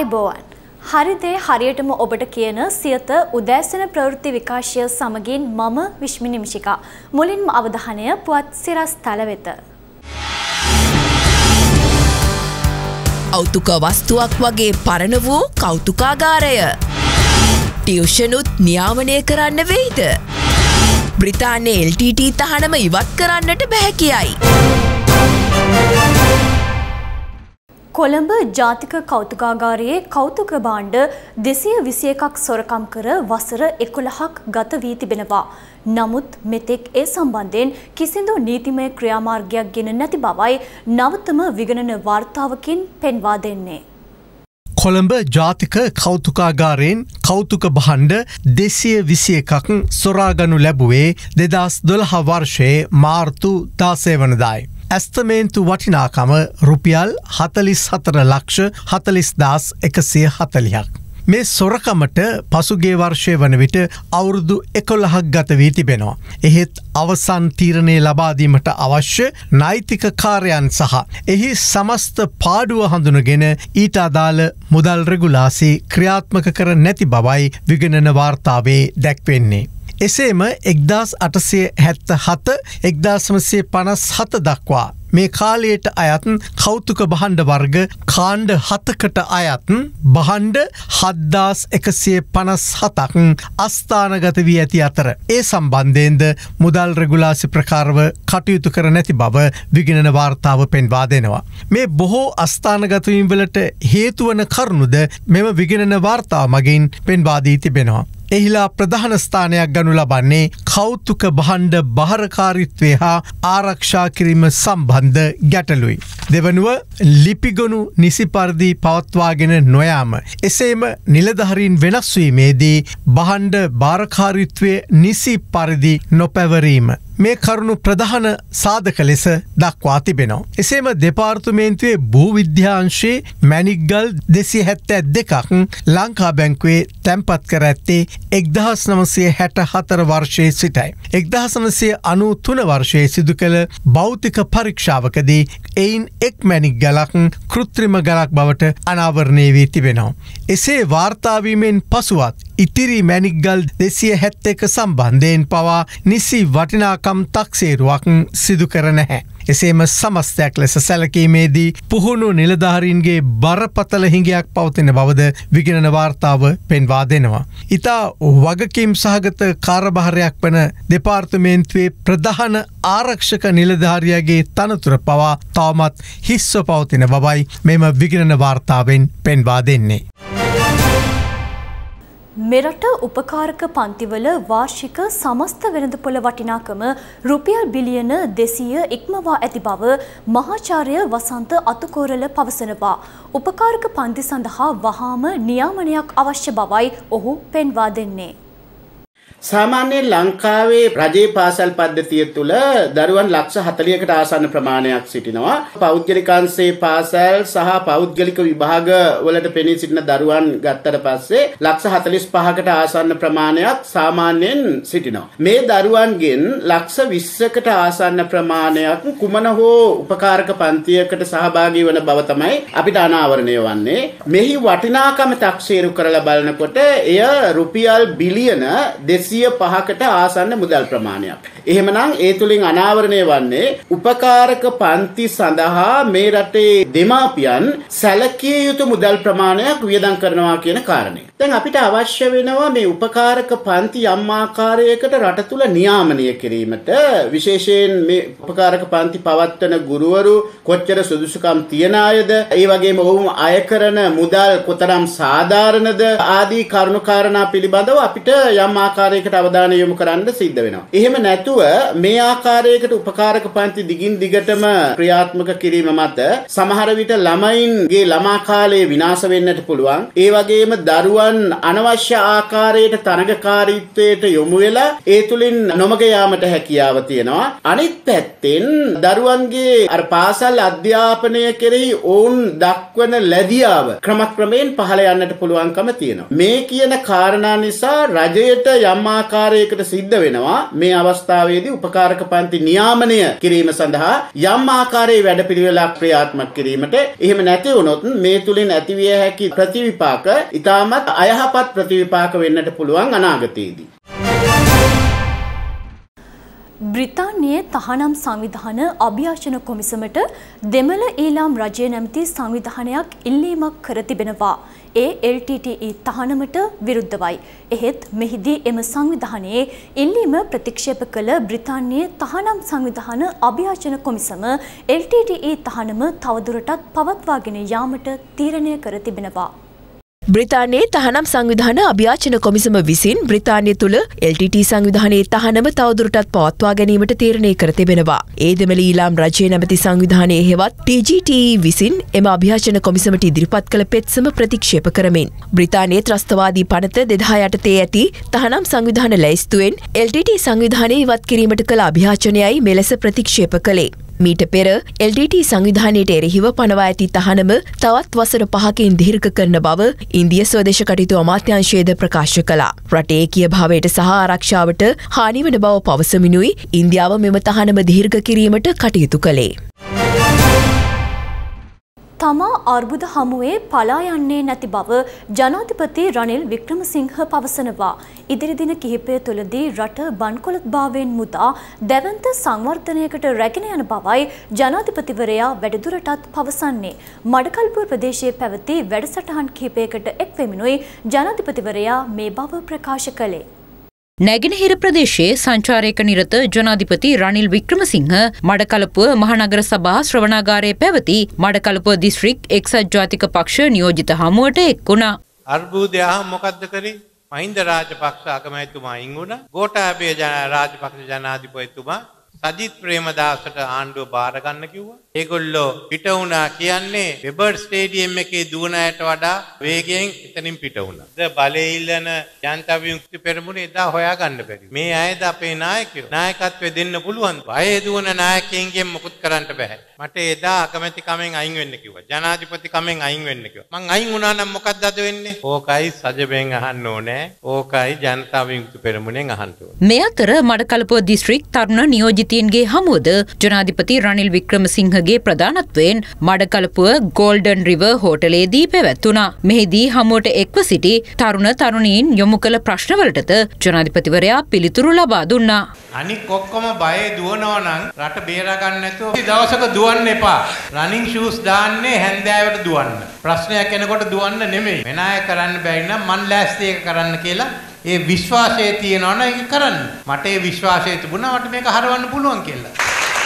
ආයුබෝවන්. හරිදේ හරියටම ඔබට කියන සියත උදෑසන ප්‍රවෘත්ති විකාශය සමගින් මම විශ්මි නිමිෂිකා. මුලින්ම අවධානය පුවත් සිරස් තල වෙත. කෞතුක වස්තුවක් වගේ පරණ වූ කෞතුකාගාරය. ටියුෂනුත් නියාමනය කරන්න වෙයිද? බ්‍රිතාන්‍යයේ LTT තහනම ඉවත් කරන්නට බැහැ කියයි. කොළඹ ජාතික කෞතුකාගාරයේ කෞතුක භාණ්ඩ 221ක් සොරකම් කර වසර 11ක් ගත වී තිබෙනවා. නමුත් මෙතෙක් ඒ සම්බන්ධයෙන් කිසිදු නීතිමය ක්‍රියාමාර්ගයක් ගෙන නැති බවයි නවතම විගණන වාර්තාවකින් පෙන්වා දෙන්නේ. කොළඹ ජාතික කෞතුකාගාරයෙන් කෞතුක භාණ්ඩ 221ක් සොරාගනු ලැබුවේ 2012 වර්ෂයේ මාර්තු 16 වනදායි. ඇස්තමේන්තු වටිනාකම රුපියල් 44,40,140ක්. මේ සොරකමට පසුගේ වර්ෂය වන විට අවුරුදු 11ක් ගත වී තිබෙනවා. එහෙත් අවසන් තීරණය ලබාදීමට අවශ්‍ය නෛතික කාර්යයන් සහ එහි සමස්ත පාඩුව හඳුනගෙන ඊට අදාළ මුදල් රෙගුලාසි ක්‍රියාත්මක කර නැති බවයි විගණන වාර්තාවේ දැක්වෙන්නේ. එසේම 1877-1957 දක්වා මේ කාලයට අයත් කෞතුක භාණ්ඩ වර්ග කාණ්ඩ 7කට අයත් භාණ්ඩ 7157ක් අස්ථානගත වී ඇති අතර ඒ සම්බන්ධයෙන්ද මුදල් රෙගුලාසි ප්‍රකාරව කටයුතු කර නැති බව විගණන වාර්තාව පෙන්වා දෙනවා. මේ බොහෝ අස්ථානගත වීම් වලට හේතු වන කරුණුද මෙම විගණන වාර්තාව මගින් පෙන්වා දී තිබෙනවා. එහිලා ප්‍රධාන ස්ථානයක් ගනු ලබන්නේ කෞතුක භාණ්ඩ බහරකාරීත්වය හා ආරක්ෂා කිරීම සම්බන්ධ ගැටලුයි. දෙවනුව ලිපිගොනු නිසි පරිදි පවත්වාගෙන නොයාම. එසේම නිලධහරින් වෙනස්වීමේදී භාණ්ඩ භාරකාරීත්වය නිසි පරිදි නොපැවරීම. මේ කරුණු ප්‍රධාන සාධක ලෙස දක්වා තිබෙනවා. එසේම දෙපාර්තමේන්තුවේ භූවිද්‍යාංශයේ මැණික්ගල් 272ක් ලංකා බැංකුවේ තැන්පත් කර ඇත්තේ 1964 වර්ෂයේ සිටයි. 1993 වර්ෂයේ සිදු කළ භෞතික පරීක්ෂාවකදී එයින් එක් මැණික්ගලක් කෘත්‍රිම ගලක් බවට අනාවරණය වී තිබෙනවා. එසේ වාර්තාවීමෙන් පසුවත් ඉතිරි මැණික්ගල් 271 සම්බන්ධයෙන් පවා නිසි වටිනාකම් තක්සේරුවක් සිදු කර නැහැ. එසේම සමස්තයක් ලෙස සැලකීමේදී පුහුණු නිලධාරීන්ගේ බරපතල හිඟයක් පවතින බවද විගණන වාර්තාව පෙන්වා දෙනවා. ඉතා වගකීම් සහගත කාර්යභාරයක් වන දෙපාර්තමේන්තුවේ ප්‍රධාන ආරක්ෂක නිලධාරියාගේ තනතුර පවා තවමත් හිස්ව පවතින බවයි මෙම විගණන වාර්තාවෙන් පෙන්වා දෙන්නේ. මෙරට උපකාරක පන්තිවල වාර්ෂික සමස්ත වෙළඳපොළ වටිනාකම රුපියල් බිලියන 200 ඉක්මවා ඇති බව මහාචාර්ය වසන්ත අතුකෝරළ පවසනවා. උපකාරක පන්ති සඳහා වහාම නියාමනයක් අවශ්‍ය බවයි ඔහු පෙන්වා දෙන්නේ. සාමාන්‍යයෙන් ලංකාවේ රජයේ පාසල් පද්ධතිය තුළ දරුවන් ලක්ෂ 40කට ආසන්න ප්‍රමාණයක් සිටිනවා. පෞද්ගලිකාංශයේ පාසල් සහ පෞද්ගලික විභාග වලට පෙනී සිටින දරුවන් ගත්තට පස්සේ ලක්ෂ 45කට ආසන්න ප්‍රමාණයක් සාමාන්‍යයෙන් සිටිනවා. මේ දරුවන්ගෙන් ලක්ෂ 20කට ආසන්න ප්‍රමාණයක් කුමන හෝ උපකාරක පන්තියකට සහභාගී වන බව තමයි අපිට අනාවරණය වන්නේ. මෙහි වටිනාකම තක්සේරු කරලා බලනකොට එය රුපියල් බිලියන 205කට ආසන්න මුදල් ප්‍රමාණයක්. එහෙමනම් ඒ තුලින් අනාවරණය වන්නේ උපකාරක පන්ති සඳහා මේ රටේ දෙමාපියන් සැලකිය යුතු මුදල් ප්‍රමාණයක් වියදම් කරනවා කියන කාරණය. දැන් අපිට අවශ්‍ය වෙනවා මේ උපකාරක පන්ති යම් ආකාරයකට රට තුල නියාමනය කිරීමට. විශේෂයෙන් මේ උපකාරක පන්ති පවත්වන ගුරුවරු කොච්චර සුදුසුකම් තියන අයද, ඒ වගේම ඔවුන් අය කරන මුදල් කොතරම් සාධාරණද ආදී කරුණු කාරණා පිළිබඳව අපිට යම් ආකාරයකට අවධානය යොමු කරන්න සිද්ධ වෙනවා. එහෙම නැතුව මේ ආකාරයකට උපකාරක පන්ති දිගින් දිගටම ක්‍රියාත්මක කිරීම මත සමහර විට ළමයින්ගේ ළමා කාලය විනාශ වෙන්නට පුළුවන්. ඒ වගේම දරුවන් අනවශ්‍ය ආකාරයට තරඟකාරීත්වයට යොමු වෙලා ඒ තුලින් නොමග යාමට හැකියාව තියෙනවා. අනිත් පැත්තෙන් දරුවන්ගේ අර පාසල් අධ්‍යාපනය කෙරෙහි ඔවුන් දක්වන ලැබියාව ක්‍රමක්‍රමයෙන් පහළ යන්නට පුළුවන්කම තියෙනවා. මේ කියන කාරණා නිසා රජයට යම් ආකාරයකට සිද්ධ වෙනවා මේ අවස්ථාවේදී උපකාරක පන්ති නියාමනය කිරීම සඳහා යම් ආකාරයේ වැඩපිළිවෙලක් ක්‍රියාත්මක කිරීමට. එහෙම නැති වුණොත් මේ තුලින් ඇතිවිය හැකි ප්‍රතිවිපාක ඉතාමත් අයහපත් ප්‍රතිවිපාක වෙන්නට පුළුවන් අනාගතයේදී. බ්‍රිතාන්‍යයේ තහනම් සංවිධාන අභියාචන කොමිසමට දෙමළ ඊළාම් රජය නැමැති සංවිධානයක් ඉල්ලීමක් කර තිබෙනවා. ඒ LTTE තහනමට විරුද්ධවයි. එහෙත් මෙහිදී එම සංවිධානයේ ඉල්ලීම ප්‍රතික්ෂේප කළ බ්‍රිතාන්‍යයේ තහනම් සංවිධාන අභියාචන කොමිසම LTTE තහනම තවදුරටත් පවත්වාගෙන යාමට තීරණය කර තිබෙනවා. බ්‍රිතාන්‍යයේ තහනම් සංවිධාන අභියාචන කොමිසම විසින් බ්‍රිතාන්‍ය තුළ LTT සංවිධානයේ තහනම තවදුරටත් පවත්වා ගැනීමට තීරණය කර තිබෙනවා. ඒ දෙමළ ඊළාම් රජය නැමැති සංවිධානයේ හෙවත් TGTE විසින් එම අභියාචන කොමිසමට ඉදිරිපත් කළ පෙත්සම ප්‍රතික්ෂේප කරමින් බ්‍රිතාන්‍යයේ ත්‍රස්තවාදී පනත 2006 යටතේ ඇති තහනම් සංවිධාන ලැයිස්තුවෙන් LTT සංවිධානය ඉවත් කිරීමට කළ අභියාචනයයි මෙලෙස ප්‍රතික්ෂේප කළේ. මීට පෙර LTT සංවිධානයට එරෙහිව පනවා ඇති තහනම තවත් වසර 5කින් දීර්ඝ කරන බව ඉන්දිය ස්වදේශ කටයුතු අමාත්‍යාංශයේද ප්‍රකාශ කළා. රටේ ඒකීය භාවයට සහ ආරක්ෂාවට හානි වන බව පවසමිනුයි ඉන්දියාව මෙම තහනම දීර්ඝ කිරීමට කටයුතු කළේ. තමා අර්බුද හමුවේ පලා යන්නේ නැති බව ජනාධිපති රනිල් වික්‍රමසිංහ පවසනවා. ඉදිරි දින කිහිපය තුළදී රට බන්කොලොත්භාවයෙන් මුදා දැවන්ත සංවර්ධනයකට රැගෙන යන බවයි ජනාධිපතිවරයා වැඩිදුරටත් පවසන්නේ. මඩකල්පුව ප්‍රදේශයේ පැවති වැඩසටහන් කිහිපයකට එක්වෙමිනුයි ජනාධිපතිවරයා මේ බව ප්‍රකාශ කළේ. නැගෙනහිර ප්‍රදේශයේ සංචාරයක නිරත ජනාධිපති රනිල් වික්‍රමසිංහ මඩකලපුව මහනගර සභා ශ්‍රවණාගාරයේ පැවති මඩකලපුව දිස්ත්‍රික් එක්සත් ජාතික පක්ෂ නියෝජිත හමුවට එක් වුණා. අර්බුදය මොකද්ද කරේ? මහින්ද රාජපක්ෂ අගමැතිතුමා අයින් වුණා. ගෝඨාභය රාජපක්ෂ ජනාධිපතිතුමා සජිත් ප්‍රේමදාසට ආණ්ඩුව බාර ගන්න කිව්වා. ඒගොල්ලෝ පිට වුණා කියන්නේ වෙබර් ස්ටේඩියම් එකේ දුවන අයට වඩා වේගයෙන් එතනින් පිට වුණා. බලය ඉල්ලන ජනතා විමුක්ති පෙරමුණ එදා හොයාගන්න බැරි. මේ අයද අපේ නායකයෝ. නායකත්වය දෙන්න පුළුවන්. බයේ දුවන නායකයන්ගෙන් මොකුත් කරන්න බෑ. මට එදා අකමැති කමෙන් අයින් වෙන්න කිව්වා. ජනාධිපති කමෙන් අයින් වෙන්න කිව්වා. මං අයින් වුණා නම් මොකක්ද අද වෙන්නේ? ඕකයි සජබෙන් අහන්න ඕනේ. ඕකයි ජනතා විමුක්ති පෙරමුණෙන් අහන්න ඕනේ. මේ අතර මඩකලපුව දිස්ත්‍රික් තරුණ නියෝජිතයින්ගේ හමුවද ජනාධිපති රනිල් වික්‍රමසිංහගේ ප්‍රධානත්වයෙන් මඩකලපුව ගෝල්ඩන් රිවර් හෝටලයේදී පැවැත්වුණා. මෙහිදී හමුවට එක්ව සිටි තරුණීන් යොමු කළ ප්‍රශ්නවලටද ජනාධිපතිවරයා පිළිතුරු ලබා දුන්නා. අනික ඔක්කොම බයේ දුවනවා නම් රට බේරා ගන්න නැතුව දවසක දුවන්න එපා. රනින් ෂූස් දාන්නේ හැන්දෑවට දුවන්න. ප්‍රශ්නයක් එනකොට දුවන්න නෙමෙයි. වෙන අය කරන්න බැරි නම් මන් ලෑස්ති එක කරන්න කියලා ඒ විශ්වාසය තියෙනවා නම් ඒක කරන්න. මට ඒ විශ්වාසය තිබුණා මට මේක හරවන්න පුළුවන් කියලා.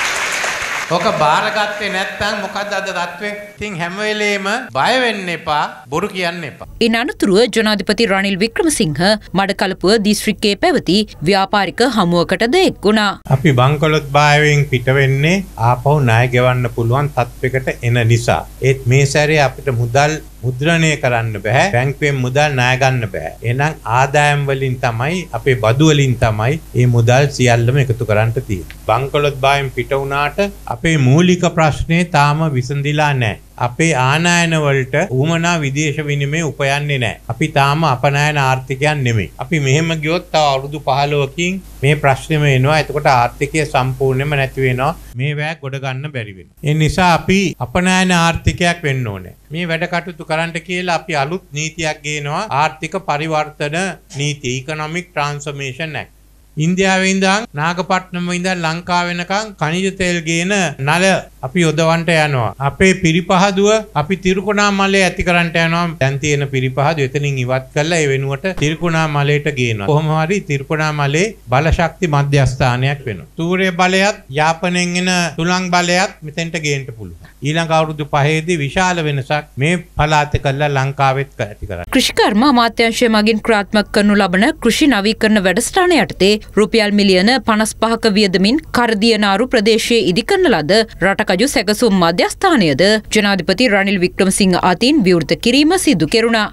ඔක බාරගත්තේ නැත්නම් මොකද්ද අද තත්ත්වය? ඉතින් හැම වෙලේම බය වෙන්න එපා, බොරු කියන්න එපා. ඉන් අනතුරුව ජනාධිපති රනිල් වික්‍රමසිංහ මඩකලපුව දිස්ත්‍රික්කයේ පැවති ව්‍යාපාරික හමුවකටද එක් වුණා. අපි බංකොලොත් භාවයෙන් පිට වෙන්නේ ආපහු ණය ගෙවන්න පුළුවන් තත්වයකට එන නිසා. ඒත් මේ සැරේ අපිට මුදල් මුද්‍රණය කරන්න බෑ. බැංකුවෙන් මුදල් ණය ගන්න බෑ. එහෙනම් ආදායම් වලින් තමයි අපේ බදු වලින් තමයි මේ මුදල් සියල්ලම එකතු කරන්න තියෙන්නේ. බංකොලොත් භාවයෙන් පිට වුණාට අපේ මූලික ප්‍රශ්නේ තාම විසඳිලා නැහැ. අපේ ආනයන වලට උවමනා විදේශ විනිමය උපයන්නේ නැහැ. අපි තාම අපනයන ආර්ථිකයන් නෙමෙයි. අපි මෙහෙම ගියොත් තව අවුරුදු 15කින් මේ ප්‍රශ්නෙම එනවා. එතකොට ආර්ථිකය සම්පූර්ණයෙන්ම නැති වෙනවා. මේ වැය ගොඩ ගන්න බැරි වෙනවා. ඒ නිසා අපි අපනයන ආර්ථිකයක් වෙන්න ඕනේ. මේ වැඩ කටයුතු කරන්න කියලා අපි අලුත් නීතියක් ගේනවා. ආර්ථික පරිවර්තන නීතිය, ඉකොනොමික් ට්‍රාන්ස්ෆර්මේෂන් ඇක්ට්. ඉන්දියාවේ ඉඳන් නාගපට්නම ඉඳන් ලංකාව වෙනකන් khනිජ තෙල් ගේන නල අපි යොදවන්න යනවා. අපේ පිරිපහදුව අපි තිරුකුණාමලේ ඇති කරන්න යනවා. දැන් තියෙන පිරිපහදුව එතනින් ඉවත් කරලා ඒ වෙනුවට තිරුකුණාමලේට ගේනවා. කොහොම හරි තිරුකුණාමලේ බලශක්ති මධ්‍යස්ථානයක් වෙනවා. සූර්ය බලයත් යාපනයෙන් එන තුලං බලයත් මෙතෙන්ට ගේන්න පුළුවන්. ඊළඟ අවුරුදු 5ේදී විශාල වෙනසක් මේ පළාතේ කළා ලංකාවෙත් ඇති කරා. කෘෂිකර්ම අමාත්‍යාංශය මගින් ක්‍රියාත්මක කරනු ලබන කෘෂි නවීකරණ වැඩසටහන යටතේ රුපියල් මිලියන 55ක වියදමින් කරදියනාරු ප්‍රදේශයේ ඉදිකරන ලද රටකජු සැකසුම් මධ්‍යස්ථානයද ජනාධිපති රනිල් වික්‍රමසිංහ අතින් විවෘත කිරීම සිදු කෙරුණා.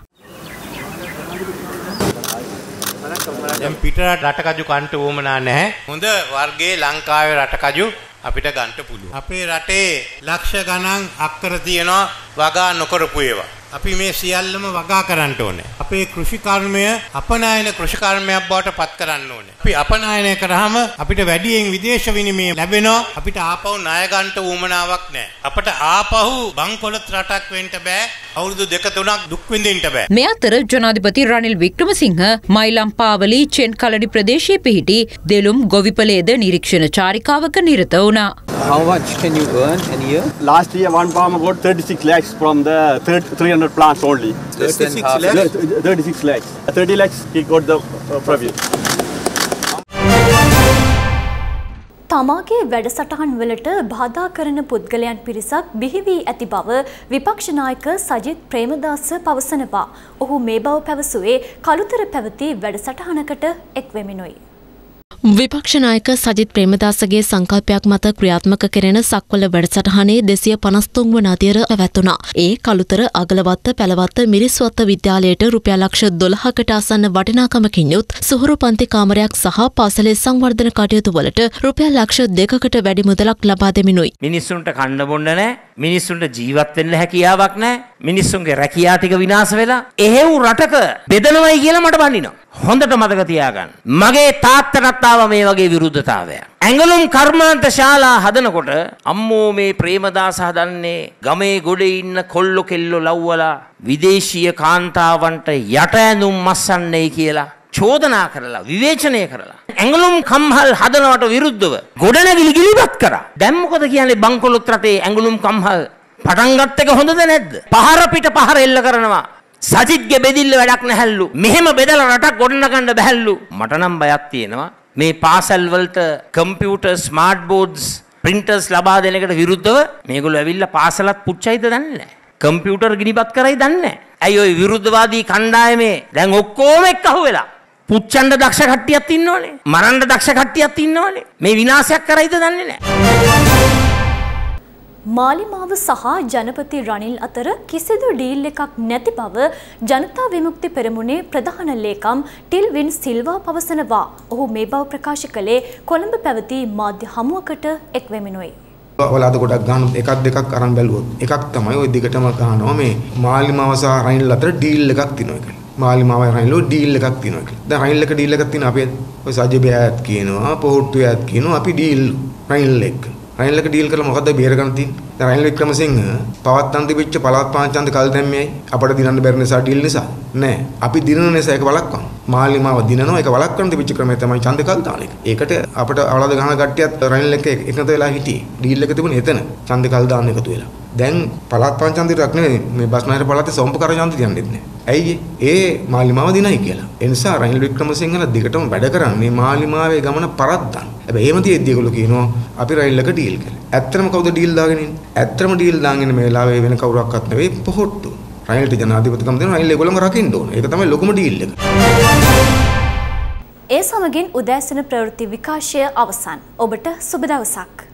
දැන් පිටරට රටකජු කන්ට වුමනා නැහැ. හොඳ වර්ගයේ ලංකාවේ රටකජු අපිට ගන්න පුළුවන්. අපේ රටේ ලක්ෂ ගණන් අක්කර තියෙනවා වගා නොකරපු ඒවා. අපි මේ සියල්ලම වගා කරන්න ඕනේ. අපේ කෘෂිකර්මය අපනායන කෘෂිකර්මයක් බවට පත් කරන්න ඕනේ. අපි අපනායනය කරාම අපිට වැඩියෙන් විදේශ විනිමය ලැබෙනවා. අපිට ආපහු ණය ගන්න උවමනාවක් නැහැ. අපට ආපහු බංකොලොත් රටක් වෙන්න බෑ. අවුරුදු 2-3ක් දුක් විඳින්න බෑ. මේ අතර ජනාධිපති රනිල් වික්‍රමසිංහ මයිලම්පාවලි චෙන් කලඩි ප්‍රදේශයේ පිහිටි දෙලුම් ගොවිපලේද නිරීක්ෂණ චාරිකාවක නිරත වුණා. How much can you earn in a year? Last year, one farmer got 36 lakhs from the 300 plants only. 36 lakhs? 36 lakhs. 30 lakhs he got the profit. තමාගේ වැඩසටහන් වලට බාධා කරන පුද්ගලයන් පිරිසක් බිහි වී ඇති බව විපක්ෂ නායක සජිත් ප්‍රේමදාස පවසනවා. ඔහු මේ බව පැවසුවේ කළුතර පැවති වැඩසටහනකට එක්වෙමිනුයි. විපක්ෂ නායක සජිත් ප්‍රේමදාසගේ සංකල්පයක් මත ක්‍රියාත්මක කෙරෙන සක්වල වැඩසටහනේ 253 වන අදියර පැවැත්වුණා. ඒ කළුතර අගලවත්ත පැලවත්ත මිරිස්වත්ත විද්‍යාලයට රුපියල් ලක්ෂ 12කට ආසන්න වටිනාකමකින් යුත් සුහුරු පන්ති කාමරයක් සහ පාසලේ සංවර්ධන කටයුතු වලට රුපියල් ලක්ෂ 2කට වැඩි මුදලක් ලබා දෙමිනුයි. මිනිස්සුන්ට කන්න බොන්න නැහැ. මිනිස්සුන්ට ජීවත් වෙන්න හැකියාවක් නැහැ. මිනිස්සුන්ගේ රැකියා ටික විනාශ වෙලා එහෙව් රටක බෙදනවයි කියලා මට බනිනවා. හොඳට මතක තියාගන්න. මගේ තාත්තටත් ආවා මේ වගේ විරුද්ධතාවය. ඇඟලුම් කර්මාන්ත ශාලා හදනකොට අම්මෝ මේ ප්‍රේමදාස හදන්නේ ගමේ ගොඩේ ඉන්න කොල්ලෝ කෙල්ලෝ ලව්වලා විදේශීය කාන්තාවන්ට යට ඇඳුම් මස්සන්නේ කියලා චෝදනා කරලා විවේචනය කරලා ඇඟලුම් කම්හල් හදනවට විරුද්ධව ගොඩනැගිලි ගිලිපත් කරා. දැන් මොකද කියන්නේ බංකොලොත් රටේ ඇඟලුම් කම්හල් පටන් ගත්ත එක හොඳද නැද්ද? පහර පිට පහර එල්ල කරනවා. සජිත්ගේ බෙදිල්ල වැඩක් නැහැලු. මෙහෙම බෙදලා රටක් ගොඩනගන්න බැහැලු. මට නම් බයක් තියෙනවා. මේ පාසල් වලට කම්පියුටර් ස්මාර්ට් බෝඩ්ස් ප්‍රින්ටර්ස් ලබා දෙන එකට විරුද්ධව මේගොල්ලෝ ඇවිල්ලා පාසලත් පුච්චයිද දන්නේ නැහැ. කම්පියුටර් ගිනිපත් කරයි දන්නේ නැහැ. ඇයි ওই විරුද්ධවාදී කණ්ඩායමේ දැන් ඔක්කොම එක්ක අහුවෙලා පුච්චන්න දක්ෂ කට්ටියක් ඉන්නෝනේ. මරන්න දක්ෂ කට්ටියක් ඉන්නෝනේ. මේ විනාශයක් කරයිද දන්නේ නැහැ. මාලිමාව සහ ජනපති රනිල් අතර කිසිදු ඩීල් එකක් නැති බව ජනතා විමුක්ති පෙරමුණේ ප්‍රධාන ලේකම් ටිල්වින් සිල්වා පවසනවා. ඔහු මේ බව ප්‍රකාශ කළේ කොළඹ පැවති මාධ්‍ය හමුවකට එක්වෙමිනුයි. ඔයාලා ගොඩක් ගන්න එකක් දෙකක් අරන් බැලුවොත් එකක් තමයි ওই දිගටම ගන්නවා මේ මාලිමාව සහ රනිල් අතර ඩීල් එකක් තියෙනවා කියලා. මාලිමාවයි රනිල් ඩීල් එකක් තියෙනවා කියලා. දැන් රනිල් එක ඩීල් එකක් තියෙනවා අපි ඔය සජිබයත් කියනවා පොහොට්ටුයත් කියනවා අපි ඩීල් රනිල් එක. රනිල් එක ඩීල් කරලා මොකද්ද බේර ගන්න තියෙන්නේ? දැන් රනිල් වික්‍රමසිංහ පවත්තන් තිබිච්ච පළාත් පාංචන්ද කල් දැම්මේයි අපට දිනන්න බැරි නිසා ඩීල් නිසා නෑ. අපි දිනන නිසා ඒක වළක්වන්න. මාලිමාව දිනනවා ඒක වළක්වන්න තිබිච්ච ක්‍රමය තමයි ඡන්ද කල් දාන එක. ඒකට අපිට අවලාද ගහන කට්ටියත් රනිල් එක එකතු වෙලා හිටියේ. ඩීල් එක තිබුණේ එතන. ඡන්ද කල් දාන්න එකතු වෙලා. දැන් පළාත් පාංචන්දේටක් නෙවෙයි මේ බස්නාහිර පළාතේ සොම්පකර ඡන්ද තියන්නෙත් නෑ. ඇයි ඒ මාලිමාව දිනයි කියලා. ඒ නිසා රනිල් වික්‍රමසිංහලා දිගටම වැඩ කරන්නේ මාලිමාවේ ගමන පරද්දන්න. හැබැයි එහෙම තියෙද්දි ඒගොල්ලෝ කියනවා අපි රනිල් එක ඩීල් කරලා. ඇත්තටම කවුද ඩීල් දාගෙන ඉන්නේ? ඇත්තටම ඩීල් දාගෙන මේ වෙලාවේ වෙන කවුරක්වත් නෙවෙයි පොහොට්ටු. රනිල්ට ජනාධිපතිකම දෙනවා රනිල් ඒගොල්ලෝම රකින්න ඕන. ඒක තමයි ලොකුම ඩීල් එක. ඒ සමගින් උදෑසන ප්‍රවෘත්ති විකාශය අවසන්. ඔබට සුබ දවසක්.